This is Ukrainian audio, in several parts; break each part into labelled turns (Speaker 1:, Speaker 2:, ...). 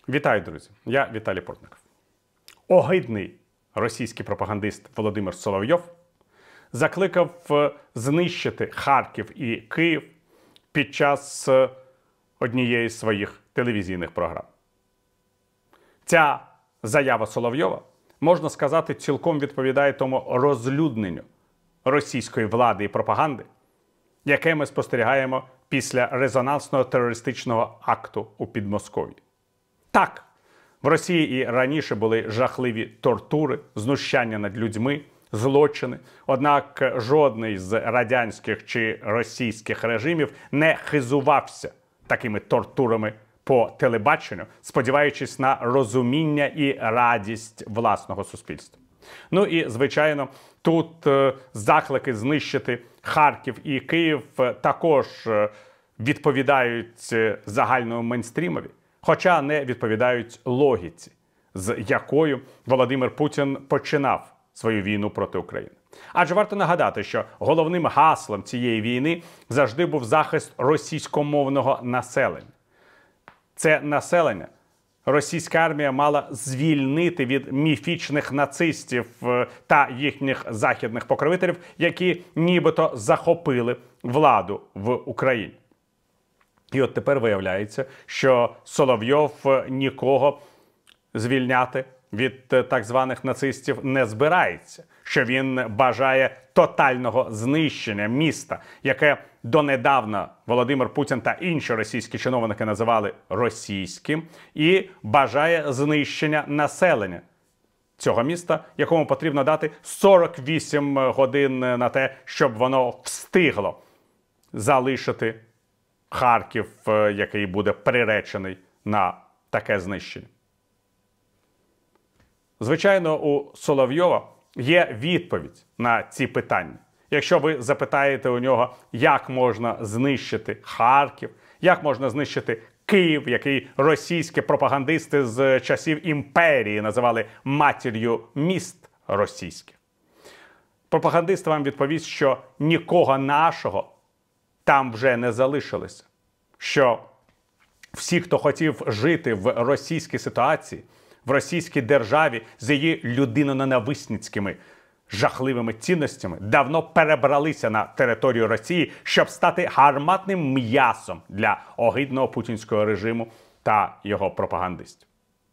Speaker 1: Вітаю, друзі! Я Віталій Портников. Огидний російський пропагандист Володимир Соловйов закликав знищити Харків і Київ під час однієї з своїх телевізійних програм. Ця заява Соловйова, можна сказати, цілком відповідає тому розлюдненню російської влади і пропаганди, яке ми спостерігаємо після резонансного терористичного акту у Підмосков'ї. Так, в Росії і раніше були жахливі тортури, знущання над людьми, злочини. Однак жодний з радянських чи російських режимів не хизувався такими тортурами по телебаченню, сподіваючись на розуміння і радість власного суспільства. Ну і, звичайно, тут заклики знищити Харків і Київ також відповідають загальному мейнстрімові, хоча не відповідають логіці, з якою Володимир Путін починав свою війну проти України. Адже варто нагадати, що головним гаслом цієї війни завжди був захист російськомовного населення. Це населення російська армія мала звільнити від міфічних нацистів та їхніх західних покровителів, які нібито захопили владу в Україні. І от тепер виявляється, що Соловйов нікого звільняти від так званих нацистів не збирається, що він бажає тотального знищення міста, яке донедавна Володимир Путін та інші російські чиновники називали російським, і бажає знищення населення цього міста, якому потрібно дати 48 годин на те, щоб воно встигло залишити Харків, який буде приречений на таке знищення. Звичайно, у Соловйова є відповідь на ці питання. Якщо ви запитаєте у нього, як можна знищити Харків, як можна знищити Київ, який російські пропагандисти з часів імперії називали матір'ю міст російських, пропагандист вам відповість, що нікого нашого там вже не залишилося. Що всі, хто хотів жити в російській ситуації, в російській державі з її людиноненависницькими жахливими цінностями, давно перебралися на територію Росії, щоб стати гарматним м'ясом для огидного путінського режиму та його пропагандистів.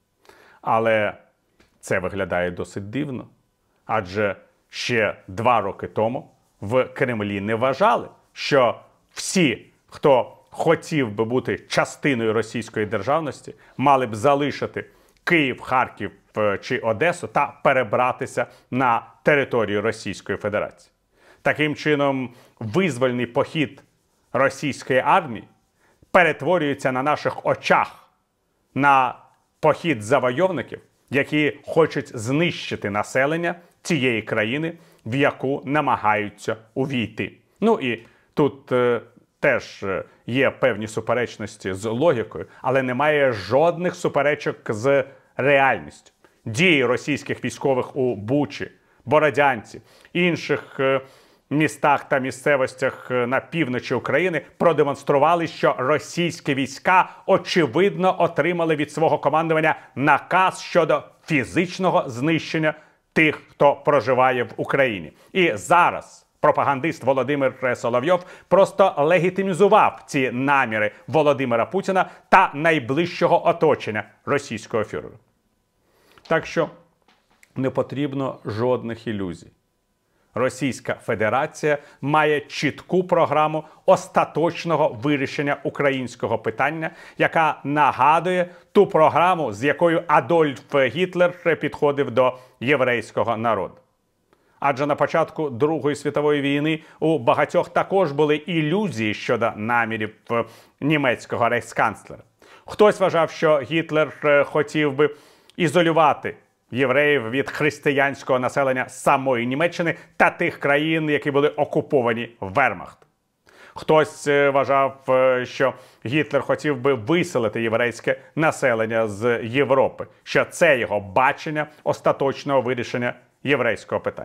Speaker 1: Але це виглядає досить дивно. Адже ще 2 роки тому в Кремлі не вважали, що всі, хто хотів би бути частиною російської державності, мали б залишити Київ, Харків чи Одесу та перебратися на територію Російської Федерації. Таким чином, визвольний похід російської армії перетворюється на наших очах на похід завойовників, які хочуть знищити населення цієї країни, в яку намагаються увійти. Ну і тут теж є певні суперечності з логікою, але немає жодних суперечок з реальністю. Дії російських військових у Бучі, Бородянці, інших містах та місцевостях на півночі України продемонстрували, що російські війська очевидно отримали від свого командування наказ щодо фізичного знищення тих, хто проживає в Україні. І зараз пропагандист Володимир Соловйов просто легітимізував ці наміри Володимира Путіна та найближчого оточення російського фюрера. Так що не потрібно жодних ілюзій. Російська Федерація має чітку програму остаточного вирішення українського питання, яка нагадує ту програму, з якою Адольф Гітлер підходив до єврейського народу. Адже на початку Другої світової війни у багатьох також були ілюзії щодо намірів німецького рейхсканцлера. Хтось вважав, що Гітлер хотів би ізолювати євреїв від християнського населення самої Німеччини та тих країн, які були окуповані Вермахтом. Хтось вважав, що Гітлер хотів би виселити єврейське населення з Європи, що це його бачення остаточного вирішення єврейського питання.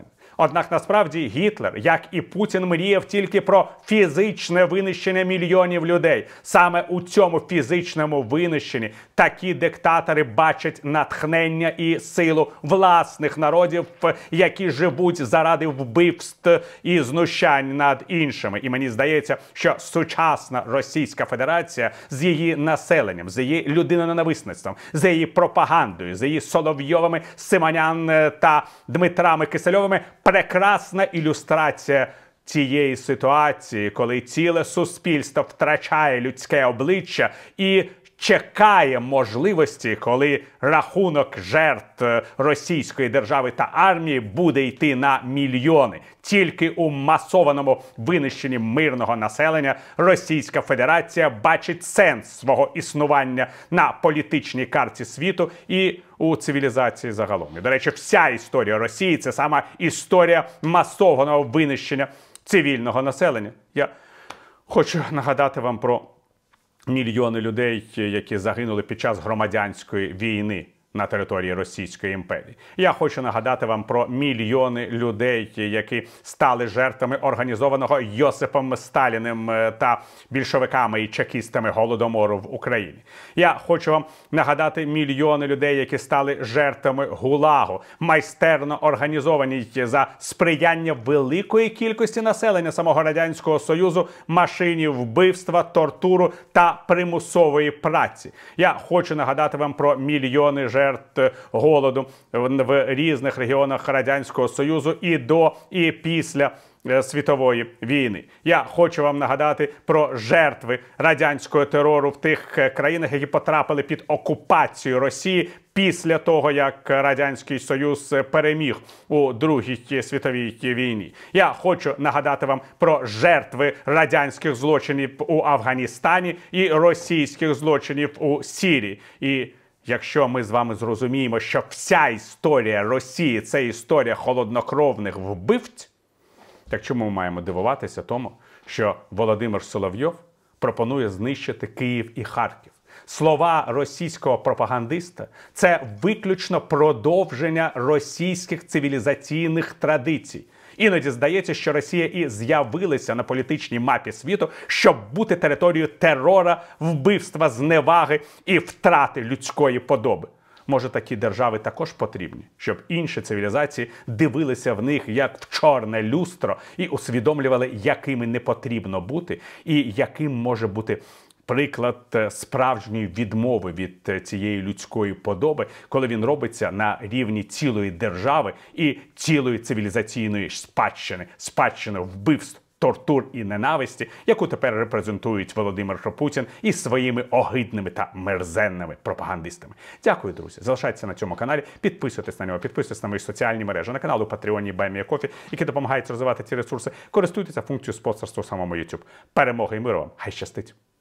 Speaker 1: Однак насправді Гітлер, як і Путін, мріяв тільки про фізичне винищення мільйонів людей. Саме у цьому фізичному винищенні такі диктатори бачать натхнення і силу власних народів, які живуть заради вбивств і знущань над іншими. І мені здається, що сучасна Російська Федерація з її населенням, з її людиноненависництвом, з її пропагандою, з її Соловйовими, Симонян та Дмитрами Кисельовими прекрасна ілюстрація цієї ситуації, коли ціле суспільство втрачає людське обличчя і чекає можливості, коли рахунок жертв російської держави та армії буде йти на мільйони. Тільки у масованому винищенні мирного населення Російська Федерація бачить сенс свого існування на політичній карті світу і у цивілізації загалом. І, до речі, вся історія Росії – це сама історія масованого винищення цивільного населення. Я хочу нагадати вам про мільйони людей, які загинули під час громадянської війни на території Російської імперії. Я хочу нагадати вам про мільйони людей, які стали жертвами організованого Йосипом Сталіним та більшовиками і чекістами Голодомору в Україні. Я хочу вам нагадати мільйони людей, які стали жертвами ГУЛАГу, майстерно організовані за сприяння великої кількості населення самого Радянського Союзу машині вбивства, тортуру та примусової праці. Я хочу нагадати вам про мільйони жертв голоду в різних регіонах Радянського Союзу і до, і після світової війни. Я хочу вам нагадати про жертви радянського терору в тих країнах, які потрапили під окупацію Росії після того, як Радянський Союз переміг у Другій світовій війні. Я хочу нагадати вам про жертви радянських злочинів у Афганістані і російських злочинів у Сирії. І якщо ми з вами зрозуміємо, що вся історія Росії – це історія холоднокровних вбивць, так чому ми маємо дивуватися тому, що Володимир Соловйов пропонує знищити Київ і Харків? Слова російського пропагандиста – це виключно продовження російських цивілізаційних традицій. Іноді здається, що Росія і з'явилася на політичній мапі світу, щоб бути територією терора, вбивства, зневаги і втрати людської подоби. Може, такі держави також потрібні, щоб інші цивілізації дивилися в них як в чорне люстро і усвідомлювали, якими не потрібно бути і яким може бути приклад справжньої відмови від цієї людської подоби, коли він робиться на рівні цілої держави і цілої цивілізаційної спадщини вбивств, тортур і ненависті, яку тепер репрезентують Володимир Путін із своїми огидними та мерзенними пропагандистами. Дякую, друзі. Залишайтеся на цьому каналі, підписуйтесь на нього, підписуйтесь на мої соціальні мережі, на канал у Patreon і BuyMeACoffee, які допомагають розвивати ці ресурси. Користуйтеся функцією спонсорства у самому YouTube. Перемоги і миру вам! Хай щастить!